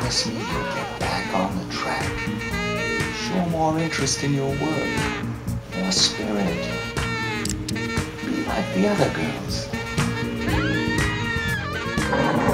promise me you'll get back on the track. Show more interest in your work, your spirit. Be like the other girls.